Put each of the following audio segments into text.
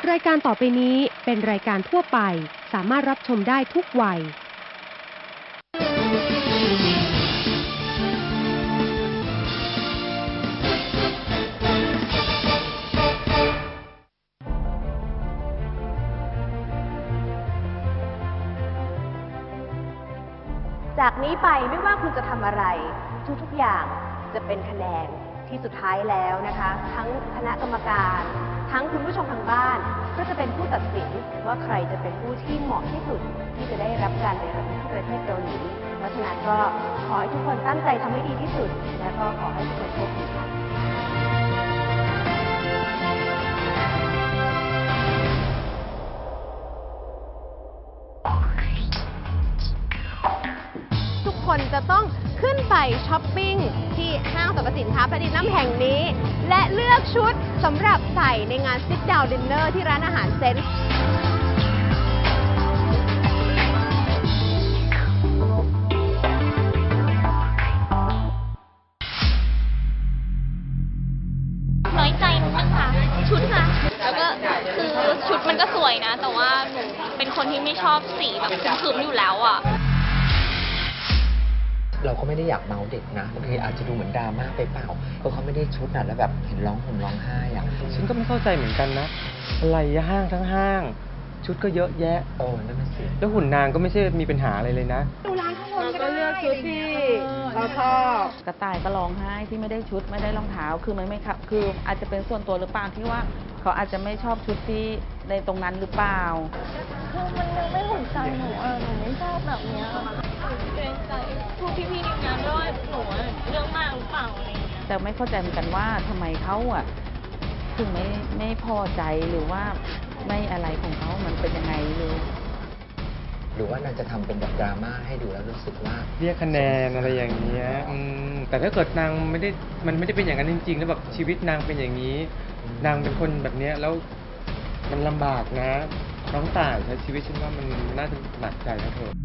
รายการต่อไปนี้เป็นรายการทั่วไปสามารถรับชมได้ทุกวัยจากนี้ไปไม่ว่าคุณจะทำอะไรทุกๆอย่างจะเป็นคะแนนที่สุดท้ายแล้วนะคะทั้งคณะกรรมการทั้งคุณผู้ชมทางบ้านก็จะเป็นผู้ตัดสินว่าใครจะเป็นผู้ที่เหมาะที่สุดที่จะได้รับการเรียนรู้ที่ประเทศเกาหลีเพราะฉะนั้นก็ขอให้ทุกคนตั้งใจทำให้ดีที่สุดและก็ขอให้ทุกคนโชคดีค่ะคนจะต้องขึ้นไปช้อปปิ้งที่ห้างสรรพสินค้าแพลทินัมแห่งนี้และเลือกชุดสำหรับใส่ในงาน Sit Down Dinner ที่ร้านอาหารเซนส์น้อยใจนิดนึงค่ะชุดค่ะแล้วก็คือชุดมันก็สวยนะแต่ว่าหนูเป็นคนที่ไม่ชอบสีแบบคืมๆอยู่แล้วอ่ะเราก็ไม่ได้อยากเมาเด็กนะบางทีอาจจะดูเหมือนดราม่าไปเปล่าเพราะเขาไม่ได้ชุดน่ะแล้วแบบเห็นร้องห่มร้องไห้อ่ะฉันก็ไม่เข้าใจเหมือนกันนะอะไรห้างทั้งห้างชุดก็เยอะแยะนั่นน่ะสิแล้วหุ่นนางก็ไม่ใช่มีปัญหาอะไรเลยนะดูร้านข้างบนก็เลือกชุดที่เราชอบกระต่ายก็ร้องไห้ที่ไม่ได้ชุดไม่ได้รองเท้าคือมันไม่ครับคืออาจจะเป็นส่วนตัวหรือเปล่าที่ว่าเขาอาจจะไม่ชอบชุดที่ในตรงนั้นหรือเปล่าคือมันยังไม่ถูกใจหนูหนูไม่ชอบแบบนี้เกรงใจพวกพี่ๆในงานด้วยหนูเรื่องมากหรือเปล่าอะไรอย่างเงี้ยแต่ไม่เข้าใจเหมือนกันว่าทำไมเขาถึงไม่พอใจหรือว่าไม่อะไรของเขามันเป็นยังไงหรือว่านางจะทำเป็นแบบดราม่าให้ดูแล้วรู้สึกว่าเรียกคะแนนอะไรอย่างเงี้ยแต่ถ้าเกิดนางมันไม่ได้เป็นอย่างนั้นจริงๆแล้วแบบชีวิตนางเป็นอย่างนี้นางเป็นคนแบบนี้แล้วมันลำบากนะน้องต่ายใช้ชีวิตฉันว่ามันน่าจะหนักใจนะเธอ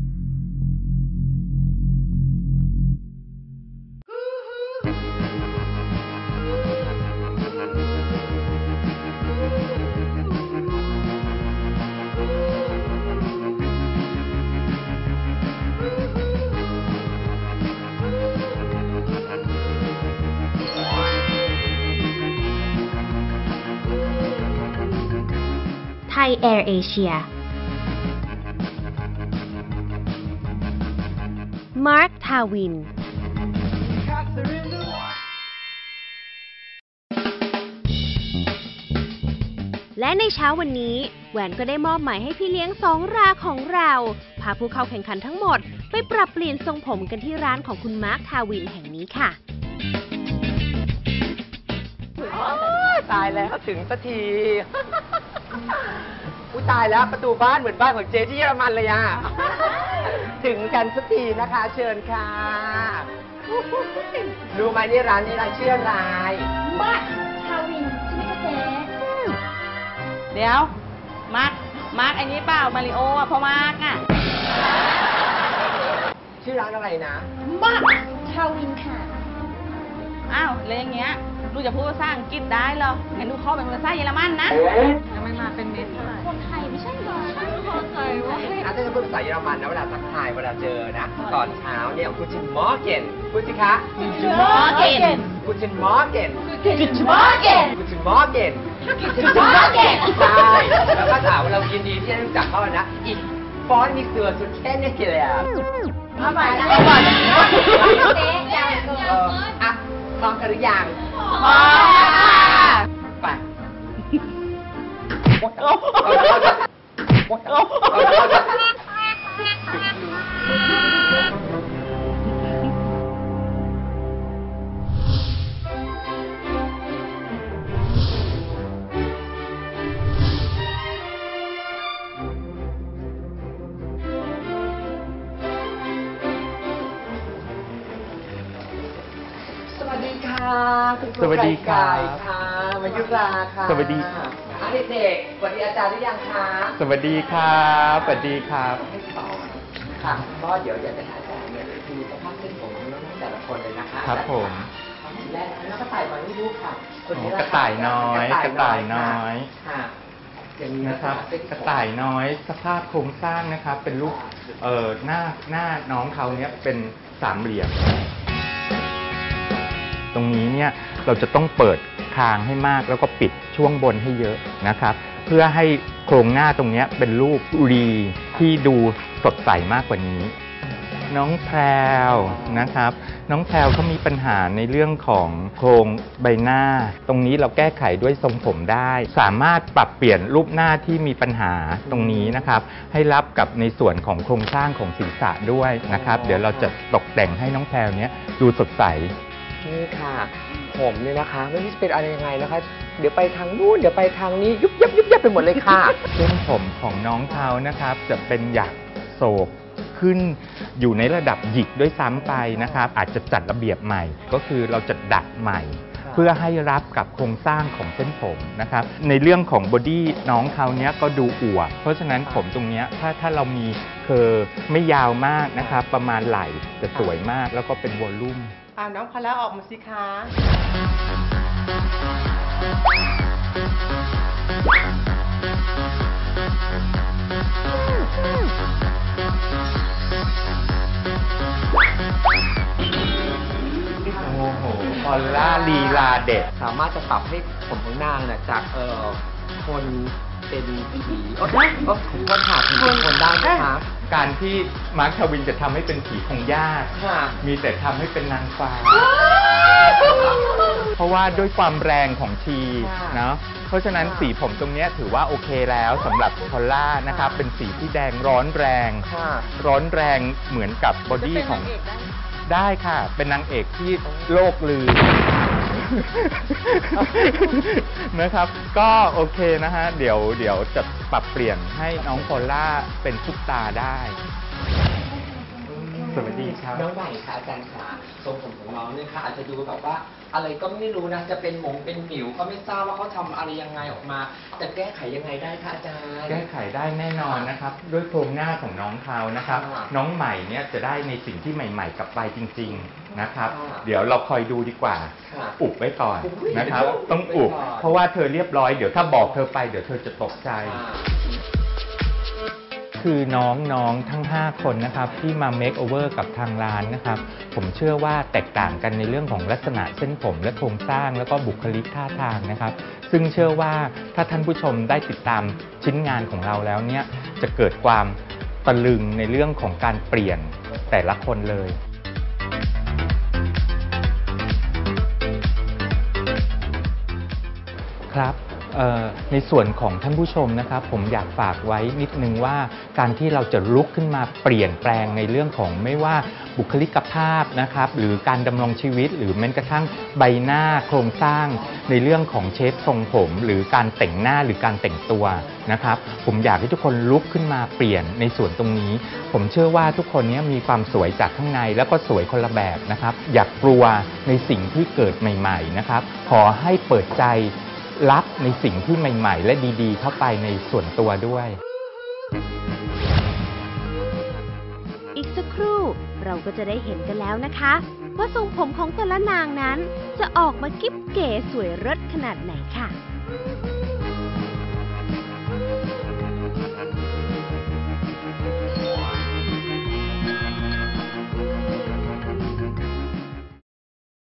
ไทยแอร์เอเชียมาร์ค ทาวินและในเช้าวันนี้แหวนก็ได้มอบหมายให้พี่เลี้ยง2 ราของเราพาผู้เข้าแข่งขันทั้งหมดไปปรับเปลี่ยนทรงผมกันที่ร้านของคุณมาร์ค ทาวินแห่งนี้ค่ะตายแล้วถึงสักทีตายแล้วประตูบ้านเหมือนบ้านของเจที่เยอรมันเลยอ่ะถึงกันสักทีนะคะเชิญค่ะรู้ไหมนี่ร้านนี้ร้านชื่ออะไรมาร์ค ทาวินใช่ไหมคะเจ๊เดี๋ยวมาร์คอันนี้เปล่ามาริโออ่ะพ่อมาร์คอ่ะชื่อร้านอะไรนะมาร์ค ทาวินค่ะอ้าวเลยอย่างเงี้ยลูกจะพูดภาษาอังกฤษได้เหรองั้นลูกเข้าเป็นภาษาเยอรมันนะทำไมมาเป็นเม็ดคนไทยไม่ใช่เหรอเข้าใจว่าถ้าจะพูดภาษาเยอรมันนะเวลาทักทายเวลาเจอนะตอนเช้าเนี่ยคุณชินมอร์เกนพูดสิคะคุณชินมอร์เกนคุณชินมอร์เกนคุณชินมอร์เกนคุณชินมอร์เกนคุณชินมอร์เกนใช่แล้วก็ถามว่าเรายินดีที่ได้รู้จักเขานะอีกฟอนต์มีเสือสุดแค่นี้กี่เลยอ่ะมาใหม่นะเจ๊ยังอ่ะพร้อมกันหรือยังพร้อมค่ะไปสวัสดีค่ะสวัสดีค่ะมายุราค่ะสวัสดีค่ะเด็กๆสวัสดีอาจารย์หรือยังคะสวัสดีครับสวัสดีครับให้สอนค่ะก็เดี๋ยวอยากจะถามอาจารย์เนี่ยคือสภาพเส้นผมของน้องแต่ละคนเลยนะคะครับผมทีแรกแล้วก็ต่ายมาไม่รู้ค่ะกระต่ายน้อยค่ะนะครับกระต่ายน้อยสภาพโครงสร้างนะครับเป็นรูปหน้าน้องเขาเนี่ยเป็นสามเหลี่ยมตรงนี้เนี่ยเราจะต้องเปิดคางให้มากแล้วก็ปิดช่วงบนให้เยอะนะครับเพื่อให้โครงหน้าตรงนี้เป็นรูปรีที่ดูสดใสมากกว่านี้น้องแพรวนะครับน้องแพรวเขามีปัญหาในเรื่องของโครงใบหน้าตรงนี้เราแก้ไขด้วยทรงผมได้สามารถปรับเปลี่ยนรูปหน้าที่มีปัญหาตรงนี้นะครับให้รับกับในส่วนของโครงสร้างของศีรษะด้วยนะครับเดี๋ยวเราจะตกแต่งให้น้องแพรวเนี้ยดูสดใสนี่ค่ะผมเนี่ยนะคะไม่รู้จะเป็นอะไรยังไงนะคะเดี๋ยวไปทางนู้นเดี๋ยวไปทางนี้ยุบยับไปหมดเลยค่ะเส้นผมของน้องเขานะครับจะเป็นหยักโศกขึ้นอยู่ในระดับหยิกด้วยซ้ำไปนะครับอาจจะจัดระเบียบใหม่ก็คือเราจะดัดใหม่ เพื่อให้รับกับโครงสร้างของเส้นผมนะครับในเรื่องของบอดี้น้องเขาเนี้ยก็ดูอวบเพราะฉะนั้นผมตรงเนี้ยถ้าเรามีเคอร์ไม่ยาวมากนะครับประมาณไหล่จะสวยมากแล้วก็เป็นวอลลุ่มน้องพละออกมาสิคะโอ้โหพอลล่าลีลาเด็ดสามารถจะปรับให้ผมของนางเนี่ยจากคนเป็นผีผมคนขาดเป็นคนได้ไหมคะการที่มาร์ค ทวินจะทำให้เป็นผีคงยาก มีแต่ทำให้เป็นนางฟ้า เพราะว่าด้วยความแรงของชีเนาะเพราะฉะนั้นสีผมตรงนี้ถือว่าโอเคแล้วสำหรับพอลล่านะครับเป็นสีที่แดงร้อนแรงเหมือนกับบอดี้ของได้ค่ะเป็นนางเอกที่โลกลือ นะครับก็โอเคนะฮะเดี๋ยวจะปรับเปลี่ยนให้น้องพอลล่าเป็นซุปตาร์ได้สวัสดีครับน้องใหม่ค่ะอาจารย์ขาทรงผมของน้องเนี่ยค่ะอาจจะดูแบบว่าอะไรก็ไม่รู้นะจะเป็นหมงเป็นหมิวก็ไม่ทราบว่าเขาทำอะไรยังไงออกมาจะแก้ไขยังไงได้คะอาจารย์แก้ไขได้แน่นอนนะครับด้วยโครงหน้าของน้องเขานะครับน้องใหม่เนี่ยจะได้ในสิ่งที่ใหม่ๆกลับไปจริงๆนะครับเดี๋ยวเราคอยดูดีกว่าอุบไว้ก่อนนะครับต้องอุบเพราะว่าเธอเรียบร้อยเดี๋ยวถ้าบอกเธอไปเดี๋ยวเธอจะตกใจคือน้องๆทั้ง5คนนะครับที่มาเมคโอเวอร์กับทางร้านนะครับผมเชื่อว่าแตกต่างกันในเรื่องของลักษณะเส้นผมและโครงสร้างแล้วก็บุคลิกท่าทางนะครับซึ่งเชื่อว่าถ้าท่านผู้ชมได้ติดตามชิ้นงานของเราแล้วเนี่ยจะเกิดความตะลึงในเรื่องของการเปลี่ยนแต่ละคนเลยครับในส่วนของท่านผู้ชมนะครับผมอยากฝากไว้นิดนึงว่าการที่เราจะลุกขึ้นมาเปลี่ยนแปลงในเรื่องของไม่ว่าบุคลิกภาพนะครับหรือการดำรงชีวิตหรือแม้กระทั่งใบหน้าโครงสร้างในเรื่องของเชฟทรงผมหรือการแต่งหน้าหรือการแต่งตัวนะครับผมอยากให้ทุกคนลุกขึ้นมาเปลี่ยนในส่วนตรงนี้ผมเชื่อว่าทุกคนนี้มีความสวยจากข้างในแล้วก็สวยคนละแบบนะครับอย่ากลัวในสิ่งที่เกิดใหม่ๆนะครับขอให้เปิดใจรับในสิ่งที่ใหม่ๆและดีๆเข้าไปในส่วนตัวด้วยอีกสักครู่เราก็จะได้เห็นกันแล้วนะคะว่าทรงผมของแต่ละนางนั้นจะออกมากิ๊บเก๋สวยเลิศขนาดไหนค่ะ